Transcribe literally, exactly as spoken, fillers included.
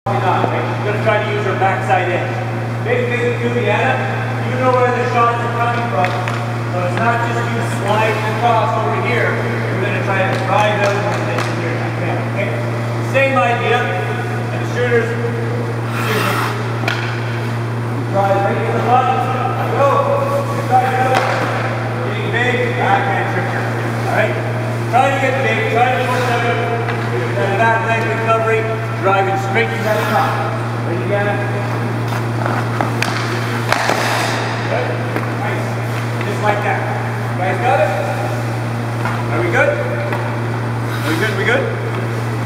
Probably not, right? She's going to try to use her backside edge. Big, big cue, Deanna. You know where the shots are coming from. So it's not just you sliding across over here. You're going to try to drive out with this here. Okay, okay? Same idea. And the shooters, excuse me, drive right to the button. Go. Try to go. Getting big, backhand trigger. Alright? Try to get big, try to push out. That back leg recovery, driving straight to that top.